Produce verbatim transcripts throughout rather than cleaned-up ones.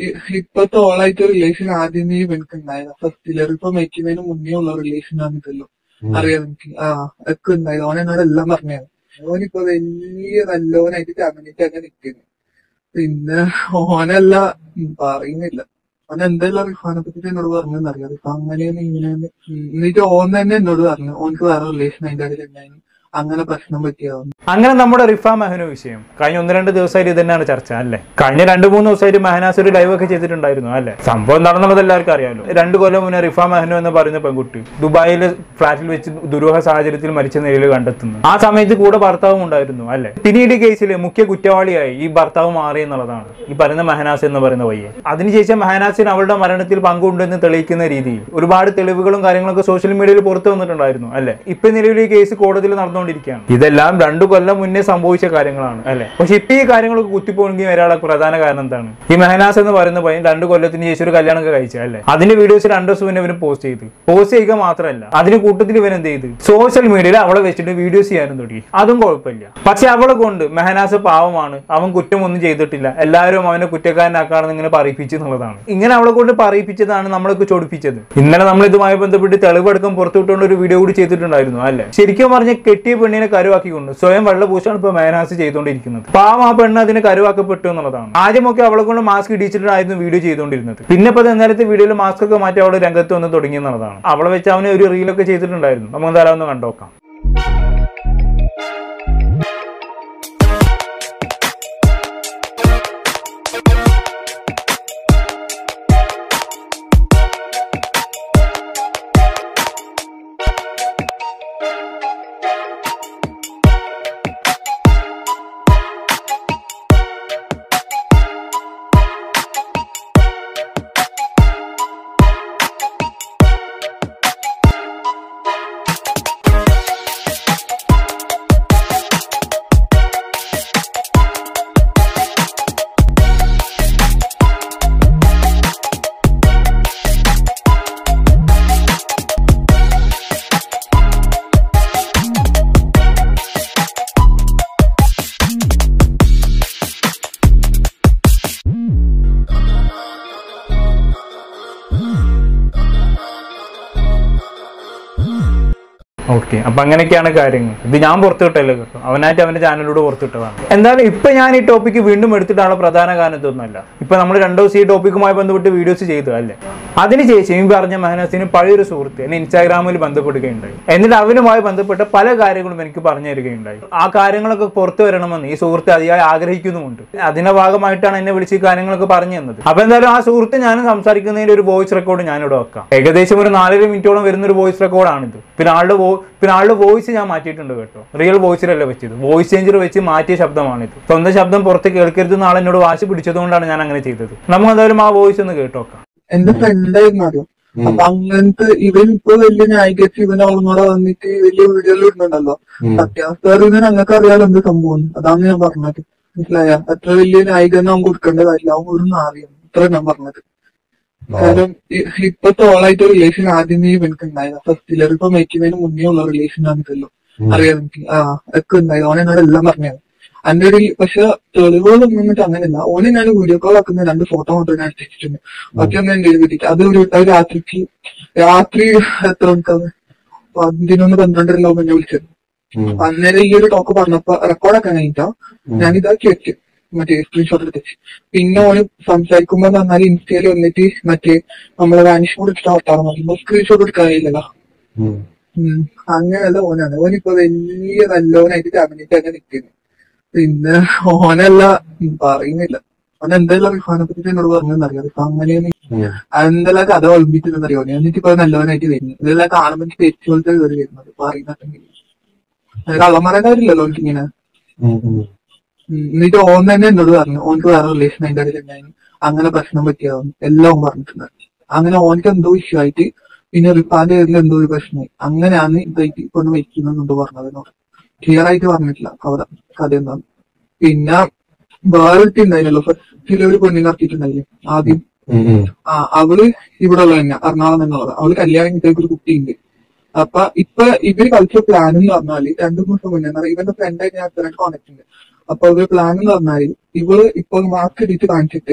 ഇപ്പത്തെ ഓളായിട്ട് റിലേഷൻ ആദ്യമേ എനിക്ക് ഉണ്ടായത് ഫസ്റ്റില് ഇപ്പൊ മരിക്കുന്നതിന് മുന്നേ ഉള്ള റിലേഷൻ ആണിതല്ലോ. അറിയാം എനിക്ക്. ആ ഒക്കെ ഉണ്ടായത്. ഓൻ എന്നോട് എല്ലാം പറഞ്ഞത്. ഓനിപ്പോ വലിയ നല്ലോനായിട്ട് കമ്മ്യൂണിറ്റി അങ്ങനെ നിൽക്കുന്നു. പിന്നെ ഓനല്ല പറയുന്നില്ല. ഓൻ എന്തെല്ലാം റിഫാനെ പറ്റിട്ട് എന്നോട് പറഞ്ഞെന്നറിയാം. ഇപ്പൊ അങ്ങനെയൊന്നും ഇങ്ങനെയൊന്ന് എന്നിട്ട് ഓൻ തന്നെ എന്നോട് പറഞ്ഞു ഓനക്ക് വേറെ റിലേഷൻ അതിന്റെ ഇടയിൽ ഉണ്ടായിരുന്നു, അങ്ങനെ പ്രശ്നം പറ്റിയാവും. അങ്ങനെ നമ്മുടെ റിഫ മെഹനു വിഷയം കഴിഞ്ഞ ഒന്ന് രണ്ട് ദിവസമായിട്ട് ഇത് തന്നെയാണ് ചർച്ച അല്ലേ. കഴിഞ്ഞ രണ്ട് മൂന്ന് ദിവസമായിട്ട് മെഹനാസ് ഒരു ലൈവ് ഒക്കെ ചെയ്തിട്ടുണ്ടായിരുന്നു അല്ലെ. സംഭവം നടന്നുള്ളത് എല്ലാവർക്കും അറിയാമല്ലോ. രണ്ടു കൊല്ലം മുന്നേ റിഫ മെഹനു എന്ന് പറയുന്ന പെൺകുട്ടി ദുബായിലെ ഫ്ളാറ്റിൽ വെച്ച് ദുരൂഹ സാഹചര്യത്തിൽ മരിച്ച നിലയിൽ കണ്ടെത്തുന്നു. ആ സമയത്ത് കൂടെ ഭർത്താവും ഉണ്ടായിരുന്നു അല്ലെ. പിന്നീട് കേസിൽ മുഖ്യ കുറ്റവാളിയായി ഈ ഭർത്താവ് മാറി എന്നുള്ളതാണ് ഈ പറയുന്ന മെഹനാസ് എന്ന് പറയുന്ന പയ്യൻ. അതിനുശേഷം മെഹനാസിന് അവളുടെ മരണത്തിൽ പങ്കുണ്ടെന്ന് തെളിയിക്കുന്ന രീതിയിൽ ഒരുപാട് തെളിവുകളും കാര്യങ്ങളൊക്കെ സോഷ്യൽ മീഡിയയിൽ പുറത്തു വന്നിട്ടുണ്ടായിരുന്നു അല്ലെ. ഇപ്പൊ നിലവിൽ ഈ കേസ് കോടതിയിൽ നടന്നു. ഇതെല്ലാം രണ്ടു കൊല്ലം മുന്നേ സംഭവിച്ച കാര്യങ്ങളാണ് അല്ലെ. പക്ഷെ ഇപ്പൊ ഈ കാര്യങ്ങളൊക്കെ കുത്തിപ്പോണെങ്കിൽ ഒരാളെ പ്രധാന കാരണം എന്താണ്, ഈ മെഹനാസ് എന്ന് പറയുന്ന പയ്യൻ രണ്ടു കൊല്ലത്തിന് ശേഷം ഒരു കല്യാണം ഒക്കെ കഴിച്ച അല്ലെ. അതിന്റെ വീഡിയോസ് രണ്ടു ദിവസം മുന്നേ ഇവന് പോസ്റ്റ് ചെയ്ത് പോസ്റ്റ് ചെയ്യുക മാത്രമല്ല അതിന് കൂട്ടത്തിൽ ഇവൻ എന്ത് ചെയ്ത് സോഷ്യൽ മീഡിയയിൽ അവളെ വെച്ചിട്ട് വീഡിയോസ് ചെയ്യാനും തുടങ്ങി. അതും കുഴപ്പമില്ല. പക്ഷെ അവളെ കൊണ്ട് മെഹനാസ് പാവമാണ്, അവൻ കുറ്റമൊന്നും ചെയ്തിട്ടില്ല, എല്ലാവരും അവനെ കുറ്റക്കാരനാക്കാണെന്ന് ഇങ്ങനെ പറയിപ്പിച്ചു എന്നുള്ളതാണ്. ഇങ്ങനെ അവളെ കൊണ്ട് പറയിപ്പിച്ചതാണ് നമ്മളൊക്കെ ചൊടിപ്പിച്ചത്. ഇന്നലെ നമ്മൾ ഇതുമായി ബന്ധപ്പെട്ട് തെളിവെടുക്കം പുറത്തുവിട്ടുകൊണ്ട് ഒരു വീഡിയോ കൂടി ചെയ്തിട്ടുണ്ടായിരുന്നു അല്ലെ. ശരിക്കും പറഞ്ഞ കെട്ടിയ പെണ്ണിനെ കരുവാക്കിക്കൊണ്ട് സ്വയം വെള്ളപൂശാണ് ഇപ്പൊ മെഹനാസ് ചെയ്തുകൊണ്ടിരിക്കുന്നത്. പാവം ആ പെണ്ണ് അതിന് കരുവാക്കപ്പെട്ടു എന്നുള്ളതാണ്. ആദ്യമൊക്കെ അവളെ കൊണ്ട് മാസ്ക് ഇടിച്ചിട്ടായിരുന്നു വീഡിയോ ചെയ്തുകൊണ്ടിരുന്നത്. പിന്നെ ഇപ്പൊ നേരത്തെ വീഡിയോയിൽ മാസ്ക് ഒക്കെ മാറ്റി അവള് രംഗത്ത് വന്ന് തുടങ്ങി എന്നുള്ളതാണ്. അവളെ വെച്ച് അവന് ഒരു റീലൊക്കെ ചെയ്തിട്ടുണ്ടായിരുന്നു. നമുക്ക് എന്തായാലും ഒന്ന് കണ്ടോക്കാം. ഓക്കെ, അപ്പൊ അങ്ങനെയൊക്കെയാണ് കാര്യങ്ങൾ. ഇത് ഞാൻ പുറത്തുവിട്ടല്ലോ കേട്ടോ, അവനായിട്ട് അവന്റെ ചാനലിലൂടെ പുറത്തുവിട്ടതാണ്. എന്തായാലും ഇപ്പൊ ഞാൻ ഈ ടോപ്പിക്ക് വീണ്ടും എടുത്തിട്ടാണ് പ്രധാന കാരണം ഇതൊന്നുമല്ല. ഇപ്പൊ നമ്മൾ രണ്ടു ദിവസം ഈ ടോപ്പിക്കുമായി ബന്ധപ്പെട്ട് വീഡിയോസ് ചെയ്തു അല്ലേ. അതിനുശേഷം ഈ പറഞ്ഞ മെഹനാസിന് പഴയൊരു സുഹൃത്ത് എന്നെ ഇൻസ്റ്റാഗ്രാമിൽ ബന്ധപ്പെടുകയുണ്ടായി. എന്നിട്ട് അവനുമായി ബന്ധപ്പെട്ട പല കാര്യങ്ങളും എനിക്ക് പറഞ്ഞു തരികയുണ്ടായി. ആ കാര്യങ്ങളൊക്കെ പുറത്തു വരണമെന്ന് ഈ സുഹൃത്ത് അതിയായി ആഗ്രഹിക്കുന്നുമുണ്ട്. അതിന്റെ ഭാഗമായിട്ടാണ് എന്നെ വിളിച്ച് ഈ കാര്യങ്ങളൊക്കെ പറഞ്ഞു തന്നത്. അപ്പൊ എന്തായാലും ആ സുഹൃത്ത് ഞാനും സംസാരിക്കുന്നതിന്റെ ഒരു വോയിസ് റെക്കോർഡ് ഞാനിവിടെ വെക്കാം. ഏകദേശം ഒരു നാലര മിനിറ്റോളം വരുന്ന ഒരു വോയിസ് റെക്കോർഡാണിത്. പിന്നെ ആളുടെ പിന്നെ ആളുടെ വോയിസ് ഞാൻ മാറ്റിയിട്ടുണ്ട് കേട്ടോ. റിയൽ വോയിസിലല്ല വെച്ചത്, വോയിസ് ചേഞ്ചർ വെച്ച് മാറ്റിയ ശബ്ദമാണിത്. സ്വന്തം ശബ്ദം പുറത്ത് കേൾക്കരുത് നാളെ എന്നോട് വാശി പിടിച്ചതുകൊണ്ടാണ് ഞാൻ അങ്ങനെ ചെയ്തത്. നമുക്ക് എന്തായാലും ആ വോയിസ് ഒന്ന് കേട്ടോക്കാം. എന്റെ ഫ്രണ്ടായിരുന്നു അറിയാം. അപ്പൊ അങ്ങനത്തെ ഇവൻ ഇപ്പൊ വലിയ ന്യായീകരിച്ച് ഇവൻ അവളോടെ വന്നിട്ട് വലിയ വീഡിയോയിൽ ഇടുന്നുണ്ടല്ലോ. സത്യാവസ്ഥ അറിയുന്ന ഞങ്ങൾക്ക് അറിയാലോ എന്ത് സംഭവം. അതാണ് ഞാൻ പറഞ്ഞത്. മനസ്സിലായ അത്ര വലിയ ന്യായീകരണം അവൻ കൊടുക്കേണ്ട കാര്യമില്ല. അവൻ ഒരു അറിയാം ഇത്ര ഞാൻ പറഞ്ഞത്. കാരണം ഇപ്പത്തെ ഓളായിട്ട് റിലേഷൻ ആദ്യമേ എനിക്ക് ഉണ്ടായത് ഫസ്റ്റില് ഇപ്പൊ മരിക്കുന്നതിന് മുന്നേ ഉള്ള റിലേഷൻ ആണിതല്ലോ. അറിയാം എനിക്ക്. ആ ഒക്കെ ഉണ്ടായത്. ഓൻ എന്നോട് എല്ലാം പറഞ്ഞത്. എന്റെ ഒരു പക്ഷെ തെളിവുകളൊന്നും വന്നിട്ട് അങ്ങനെയല്ല. ഓനെ ഞാൻ വീഡിയോ കോൾ ആക്കുന്ന രണ്ട് ഫോട്ടോ കൊണ്ട് ഞാൻ അയച്ചിട്ടുണ്ട്. ബാക്കി ഒന്നും എന്റെ കിട്ടിയിട്ട് അത് ഒരു രാത്രിക്ക് രാത്രി എത്ര മണിക്കാണ് പതിനൊന്ന് പന്ത്രണ്ടരല്ലോ എന്നെ വിളിച്ചത്. അന്നേരം ഈ ഒരു ടോക്ക് പറഞ്ഞപ്പോ റെക്കോർഡൊക്കെ കഴിഞ്ഞിട്ടാ ഞാൻ ഇതാക്കി വെച്ചു, മറ്റേ സ്ക്രീൻഷോട്ട് എടുത്ത്. പിന്നെ ഓന് സംസാരിക്കുമ്പോ പറഞ്ഞാൽ ഇൻസ്റ്റയിൽ വന്നിട്ട് മറ്റേ നമ്മളെ വാനിഷ് മോഡ് ഇട്ടിട്ട് വർത്താനം പറയുമ്പോ സ്ക്രീൻഷോട്ട് എടുക്കാൻ കഴിയില്ലല്ലോ. അങ്ങനെയല്ല ഓനാണ്. ഓനിപ്പോ വലിയ നല്ലോനായിട്ട് കമ്മ്യൂണിറ്റി അങ്ങനെ നിൽക്കുന്നു. പിന്നെ ഓനല്ല പറയുന്നില്ല. ഓൻ എന്തെല്ലാം റിഫാനെ പറ്റിട്ട് എന്നോട് പറഞ്ഞെന്നറിയാം. ഇപ്പൊ അങ്ങനെയൊന്നും എന്തെല്ലാം കഥ ഒളിപ്പിച്ചെന്നറിയോ. എന്നിട്ട് ഇപ്പൊ നല്ലവനായിട്ട് വരുന്നു. ഇതെല്ലാം കാണുമ്പോൾ തെറ്റ് പോലത്തെ കയറി വരുന്നത് പറയുന്നുണ്ടെങ്കിൽ. കള്ളന്മാരുടെ കാര്യമില്ലല്ലോ ഓനിക്കിങ്ങനെ. എന്നിട്ട് ഓൻ തന്നെ എന്നോട് പറഞ്ഞു ഓനക്ക് വേറെ റിലേഷൻ അതിന്റെ ഇടയിൽ ഉണ്ടായിരുന്നു, അങ്ങനെ പ്രശ്നം പറ്റിയാവും എല്ലാം പറഞ്ഞിട്ടുണ്ട്. അങ്ങനെ ഓനക്ക് എന്തോ ഇഷ്യൂ ആയിട്ട് പിന്നെ റിഫാന്റെ പേരിൽ എന്തോ ഒരു പ്രശ്നമായി. അങ്ങനെയാണ് ഇതായിട്ട് കൊണ്ട് വയ്ക്കുന്നതെന്നോ പറഞ്ഞത്. എന്നോട് ക്ലിയർ ആയിട്ട് പറഞ്ഞിട്ടില്ല അവിടെ കഥ എന്താണ്. പിന്നെ വേറെ ഉണ്ടായിരുന്നല്ലോ ഫസ്റ്റിൽ ഒരു പെണ്ണിനെ ഇറക്കിയിട്ടുണ്ടായില്ലേ ആദ്യം. ആ അവള് ഇവിടെ ഉള്ള തന്നെ എറണാകുളം എന്നുള്ളത്. അവള് കല്യാണം കിട്ടിയ ഒരു കുട്ടിയുണ്ട്. അപ്പൊ ഇപ്പൊ ഇവര് കളിച്ച പ്ലാൻ എന്ന് പറഞ്ഞാല് രണ്ടു ദിവസം മുന്നേ ഇവന്റെ ഫ്രണ്ടായിട്ട് ഞാൻ കോൺടാക്ട് ഉണ്ട്. അപ്പൊ ഒരു പ്ലാൻ എന്ന് പറഞ്ഞാല് ഇവള് ഇപ്പൊ മാസ്ക് ഇടിച്ച് കാണിച്ചിട്ട്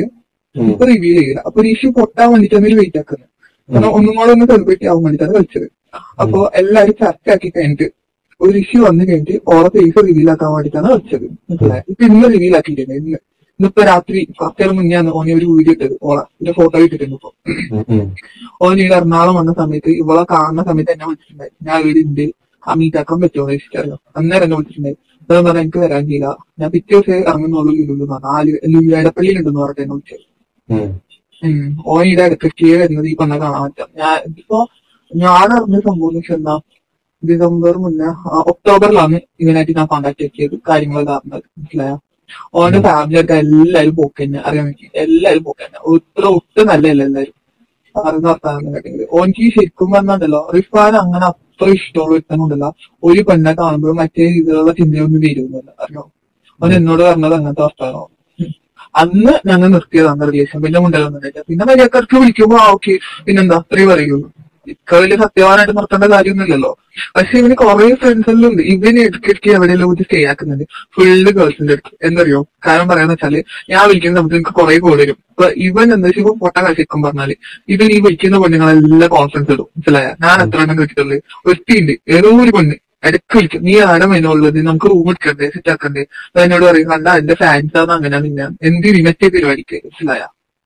ഇപ്പൊ റിവീൽ ചെയ്യില്ല. അപ്പൊ ഋഷി പൊട്ടാൻ വേണ്ടിട്ടാണ് വെയിറ്റ് ആക്കുന്നത്. കാരണം ഒന്നും കൂടെ ഒന്ന് സെലിബ്രേറ്റ് ആവാൻ വേണ്ടിട്ടാണ് കളിച്ചത്. അപ്പൊ എല്ലാരും ചർച്ച ആക്കി കഴിഞ്ഞിട്ട് ഒരു ഋഷി വന്നു കഴിഞ്ഞിട്ട് ഓളെ ഫേസ് റിവീൽ ആക്കാൻ വേണ്ടിട്ടാണ് കളിച്ചത്. മനസ്സിലായി? ഇപ്പൊ ഇന്ന് റിവീൽ ആക്കിയിട്ടുണ്ട്. ഇന്ന് ഇന്നിപ്പോ രാത്രി പത്തേരം മുന്നെയാണ് ഓനെ ഒരു വീഡിയോ ഇട്ടത്. ഓളെ എന്റെ ഫോട്ടോ ഇട്ടിട്ടുണ്ട്. ഇപ്പൊ ഓൻ ഇവിടെ എറണാകുളം വന്ന സമയത്ത് ഇവളെ കാണുന്ന സമയത്ത് എന്നെ വിളിച്ചിട്ടുണ്ടായി. ഞാൻ ഇവിടെ ഉണ്ട്, ആ മീറ്റാക്കാൻ പറ്റുമോ എന്ന് ചോദിച്ചിട്ടല്ലോ. അന്നേരം എന്നെ വിളിച്ചിട്ടുണ്ടായി. അതെന്ന് പറഞ്ഞാൽ എനിക്ക് വരാൻ ചെയ്യില്ല, ഞാൻ പിറ്റേ ദിവസം ഇറങ്ങുന്നുള്ളൂ ലുലു നാല് ലുലു എടപ്പള്ളിയിലുണ്ടെന്ന് പറഞ്ഞിട്ട് എന്നെ വിളിച്ചത്. ഉം ഓൻ ഇവിടെ ഇടയ്ക്കൊക്കെ വരുന്നത് ഈ പെണ്ണെ കാണാൻ പറ്റാം. ഞാൻ ഇപ്പൊ ഞാൻ അറിഞ്ഞ സംഭവം എന്ന് വെച്ചാൽ എന്താ, ഡിസംബർ മുന്നേ ഒക്ടോബറിലാണ് ഇവനായിട്ട് ഞാൻ കോണ്ടാക്ട് ആക്കിയത്, കാര്യങ്ങളൊക്കെ അറിഞ്ഞത്. മനസ്സിലായ? ഓന്റെ ഫാമിലി ആയിട്ട് എല്ലാരും പോക്ക് തന്നെ അറിയാൻ പറ്റി. എല്ലാരും പോക്ക് തന്നെ ഇത്ര ഒട്ടും നല്ലതല്ല എല്ലാരും അറിയുന്ന വർത്താനം കേട്ടെങ്കിൽ. ഓനിക്ക് ശരിക്കും പറഞ്ഞല്ലോ റിഫാൻ അങ്ങനെ അത്ര ഇഷ്ടമുള്ള വ്യക്തമുണ്ടല്ലോ. ഒരു പെണ്ണെ കാണുമ്പോൾ മറ്റേ രീതിയിലുള്ള ചിന്തയൊന്നും വരുന്നില്ല. അറിയോ? അവൻ എന്നോട് പറഞ്ഞത് അങ്ങനത്തെ വർത്താനോ. അന്ന് ഞങ്ങൾ നിർത്തിയതാണ് റിലേഷൻ. പിന്നെ മുണ്ടൊന്നുമില്ല. പിന്നെ മര്യാദക്കാർക്ക് വിളിക്കുമ്പോ ആ ഓക്കെ പിന്നെന്താ അത്രയും പറയുള്ളൂ. ഇക്ക വലിയ സത്യവാനായിട്ട് നിർത്തേണ്ട കാര്യമൊന്നുമില്ലല്ലോ. പക്ഷെ ഇവന് കുറെ ഫ്രണ്ട്സ് എല്ലാം ഉണ്ട്. ഇവന് ഇടയ്ക്കിടയ്ക്ക് എവിടെയെല്ലാം ഇത് സ്റ്റേ ആക്കുന്നുണ്ട്. ഫുള്ള് ഗേൾസിന്റെ അടുത്ത്. എന്തറിയോ കാരണം പറയാന്ന് വെച്ചാല് ഞാൻ വിളിക്കുന്ന സമയത്ത് എനിക്ക് കുറെ കോൾ വരും. ഇപ്പൊ ഇവൻ എന്താ വെച്ചാൽ ഇപ്പൊ പൊട്ട കളിക്കും പറഞ്ഞാല് ഇവൻ ഈ വിളിക്കുന്ന പെണ്ണുങ്ങളെല്ലാം കോൺഫിഡൻസ് ഇടും. മനസ്സിലായ? ഞാൻ എത്ര എണ്ണം കേട്ടിട്ടുള്ളത് ഒറ്റയുണ്ട്. ഏതോ ഒരു പെണ്ണ് ഇടയ്ക്ക് വിളിക്കും, നീ ആടെ മൈനുള്ളത്, നമുക്ക് റൂം എടുക്കണ്ടേ സെറ്റ് ആക്കണ്ടേ. എന്നോട് പറയും കണ്ട എന്റെ ഫാൻസാന്ന് അങ്ങനെ പിന്നെ എന്തിനു മറ്റേ പരിപാടിക്ക്. മനസ്സിലായ?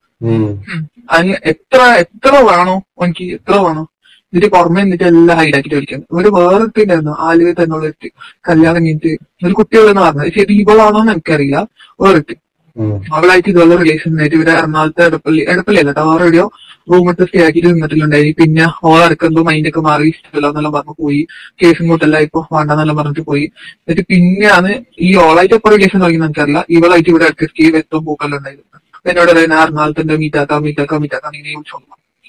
അതിന് എത്ര എത്ര വേണോ എനിക്ക് എത്ര വേണോ ഇതിന്റെ പുറമെ എന്നിട്ട് എല്ലാം ഹൈഡാക്കിട്ട് വിളിക്കുന്നത്. ഒരു വേറെ ഉണ്ടായിരുന്നു ആലുവ തന്നോട് എത്തി കല്യാണം കഴിഞ്ഞിട്ട് ഒരു കുട്ടികളെന്ന് പറഞ്ഞത്. ശരി ഇവളാണോ എന്ന് എനിക്കറിയില്ല. വേറെ അവളായിട്ട് ഇതുപോലെ റിലേഷൻ ആയിട്ട് ഇവിടെ എറണാകുളത്തെ എടപ്പള്ളി എടപ്പള്ളി അല്ല ടവർ എവിടെയോ റൂമെടുത്ത് സ്റ്റേ ആക്കിയിട്ട് നിന്നിട്ടുണ്ടായി. പിന്നെ ഓളടക്കുമ്പോ മൈൻഡൊക്കെ മാറി ഇഷ്ടമല്ല എന്നെല്ലാം പറഞ്ഞു പോയി. കേസും കൂട്ടല്ല ഇപ്പൊ വേണ്ടെന്നെല്ലാം പറഞ്ഞിട്ട് പോയി. എന്നിട്ട് പിന്നെയാണ് ഈ ഓളായിട്ട് എപ്പോ റിലേഷൻ തുടങ്ങി എനിക്കറിയില്ല. ഇവളായിട്ട് ഇവിടെ ഇടയ്ക്ക് സ്റ്റേ വെത്തും പൂക്കെല്ലാം ഉണ്ടായിരുന്നു. എന്നോട് പറയുന്നത് എറണാകുളത്തിന്റെ മീറ്റാക്കാം മീറ്റാക്കാം മീറ്റാക്കാം ഇങ്ങനെ വിളിച്ചോളൂ.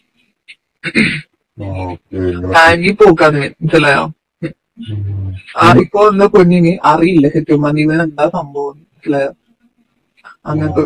താങ്കി പോക്കാന്ന് മനസ്സിലായോ? ആ ഇപ്പൊ എന്താ പെണ്ണിന് അറിയില്ല ശരിക്കും പറഞ്ഞ ഇവൻ എന്താ സംഭവം. മനസ്സിലായോ? അങ്ങനത്തെ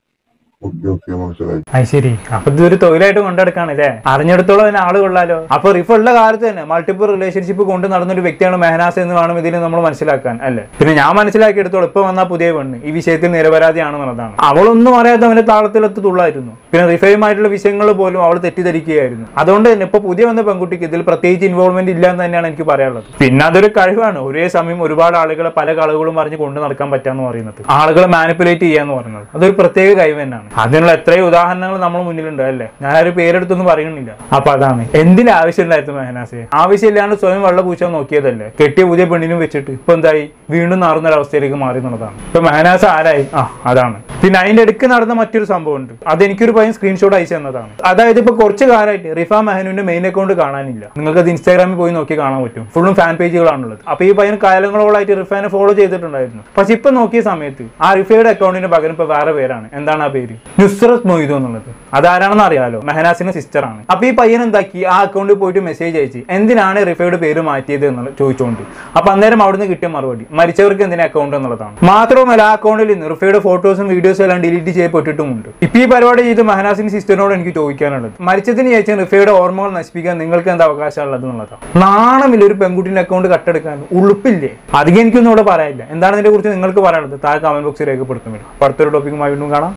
അത് ശരി. അപ്പൊ ഇതൊരു തൊഴിലായിട്ട് കൊണ്ടെടുക്കാണല്ലേ? അറിഞ്ഞെടുത്തോളം അതിന് ആള് കൊള്ളാലോ. അപ്പൊ റിഫ ഉള്ള കാലത്ത് തന്നെ മൾട്ടിപ്പിൾ റിലേഷൻഷിപ്പ് കൊണ്ട് നടന്നൊരു വ്യക്തിയാണ് മെഹനാസ് എന്ന് വേണം ഇതിൽ നമ്മൾ മനസ്സിലാക്കാൻ അല്ലേ? പിന്നെ ഞാൻ മനസ്സിലാക്കിയെടുത്തോളം ഇപ്പൊ വന്ന പുതിയ പെണ്ണ് ഈ വിഷയത്തിൽ നിരപരാധിയാണെന്നുള്ളതാണ്. അവളൊന്നും അറിയാതെ അവന്റെ താളത്തിലെത്ത് തുള്ളായിരുന്നു. പിന്നെ റിഫയുമായിട്ടുള്ള വിഷയങ്ങൾ പോലും അവൾ തെറ്റിദ്ധരിക്കുകയായിരുന്നു. അതുകൊണ്ട് തന്നെ ഇപ്പൊ പുതിയ വന്ന പെൺകുട്ടിക്ക് ഇതിൽ പ്രത്യേകിച്ച് ഇൻവോൾവ്മെന്റ് ഇല്ല എന്ന് തന്നെയാണ് എനിക്ക് പറയാനുള്ളത്. പിന്നെ അതൊരു കഴിവാണ്. ഒരേ സമയം ഒരുപാട് ആളുകളെ പല കളവുകളും പറഞ്ഞ് കൊണ്ടു നടക്കാൻ പറ്റാന്ന് പറയുന്നത്, ആളുകളെ മാനിപ്പുലേറ്റ് ചെയ്യാന്ന് പറയുന്നത് അതൊരു പ്രത്യേക കഴിവ് തന്നെയാണ്. അതിനുള്ള എത്രയോ ഉദാഹരണങ്ങൾ നമ്മൾ മുന്നിലുണ്ട് അല്ലേ? ഞാനൊരു പേരെടുത്തൊന്നും പറയുന്നില്ല. അപ്പൊ അതാണ് എന്തിന്റെ ആവശ്യമില്ലായിരുന്നു മെഹനാസെ. ആവശ്യമില്ലാണ്ട് സ്വയം വെള്ള പൂച്ചാൻ നോക്കിയതല്ലേ? കെട്ടിയ പുതിയ പെണ്ണിനും വെച്ചിട്ട് ഇപ്പൊ എന്തായി വീണ്ടും നാറുന്ന ഒരു അവസ്ഥയിലേക്ക് മാറി എന്നുള്ളതാണ്. ഇപ്പൊ മെഹനാസ് ആരായി? ആ അതാണ്. പിന്നെ അതിന്റെ അടുക്ക് നടന്ന മറ്റൊരു സംഭവം ഉണ്ട്. അതെനിക്കൊരു പയ്യൻ സ്ക്രീൻഷോട്ട് അയച്ചു തന്നതാണ്. അതായത് ഇപ്പൊ കുറച്ച് കാലമായിട്ട് റിഫ മെഹനുവിന്റെ മെയിൻ അക്കൗണ്ട് കാണാനില്ല. നിങ്ങൾക്ക് അത് ഇൻസ്റ്റാഗ്രാമിൽ പോയി നോക്കി കാണാൻ പറ്റും. ഫുള്ളും ഫാൻ പേജുകളാണുള്ളത്. അപ്പൊ ഈ പയ്യൻ കാലങ്ങളോളായിട്ട് റിഫാനെ ഫോളോ ചെയ്തിട്ടുണ്ടായിരുന്നു. പക്ഷെ ഇപ്പൊ നോക്കിയ സമയത്ത് ആ റിഫയുടെ അക്കൗണ്ടിന് പകരം ഇപ്പൊ വേറെ പേരാണ്. എന്താണ് ആ പേര്? നുസ്രത്ത് മൊയ്തു എന്നുള്ളത്. അതാരാണെന്ന് അറിയാലോ? മെഹനാസിന്റെ സിസ്റ്റർ ആണ്. അപ്പൊ ഈ പയ്യൻ എന്താക്കി ആ അക്കൗണ്ടിൽ പോയിട്ട് മെസ്സേജ് അയച്ചു എന്തിനാണ് റിഫയുടെ പേര് മാറ്റിയത് എന്നുള്ള ചോദിച്ചുകൊണ്ട്. അപ്പൊ അന്നേരം അവിടുന്ന് കിട്ടിയ മറുപടി മരിച്ചവർക്ക് എന്തിനാ അക്കൗണ്ട് എന്നുള്ളതാണ്. മാത്രവുമല്ല ആ അക്കൗണ്ടിൽ നിന്ന് റിഫയുടെ ഫോട്ടോസും വീഡിയോസും എല്ലാം ഡിലീറ്റ് ചെയ്യപ്പെട്ടിട്ടുമുണ്ട്. ഇപ്പൊ ഈ പരിപാടി ചെയ്ത് മെഹനാസിന്റെ സിസ്റ്ററിനോട് എനിക്ക് ചോദിക്കാനുള്ളത്, മരിച്ചതിന് ശേഷം റിഫയുടെ ഓർമ്മകൾ നശിപ്പിക്കാൻ നിങ്ങൾക്ക് എന്താ അവകാശമുള്ളത് എന്നുള്ളതാണ്. നാണമില്ല ഒരു പെൺകുട്ടിന്റെ അക്കൗണ്ട് കട്ടെടുക്കാൻ? ഉളുപ്പില്ലേ? അധികം എനിക്കൊന്നും ഇവിടെ പറയാനില്ല. എന്താണ് ഇതിനെ കുറിച്ച് നിങ്ങൾക്ക് പറയാനുള്ളത്? താഴെ കമന്റ് ബോക്സിൽ രേഖപ്പെടുത്തുമല്ലോ. അടുത്തൊരു ടോപ്പിക്കുമായി വീണ്ടും കാണാം.